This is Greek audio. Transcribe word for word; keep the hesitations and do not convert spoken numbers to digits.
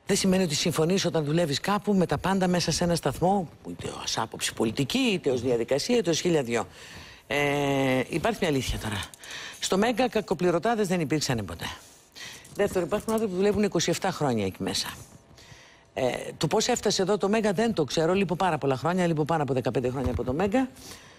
δεν σημαίνει ότι συμφωνείς όταν δουλεύεις κάπου με τα πάντα μέσα σε ένα σταθμό, είτε ως άποψη πολιτική, είτε ως διαδικασία, είτε ως χίλια δυο. Ε, υπάρχει μια αλήθεια τώρα. Στο Μέγκα κακοπληρωτάδες δεν υπήρξαν ποτέ. Δεύτερο, υπάρχουν άνθρωποι που δουλεύουν είκοσι επτά χρόνια εκεί μέσα. Ε, το πώς έφτασε εδώ το Μέγκα δεν το ξέρω. Λείπω πάρα πολλά χρόνια, λείπω πάνω από δεκαπέντε χρόνια από το Μέγκα.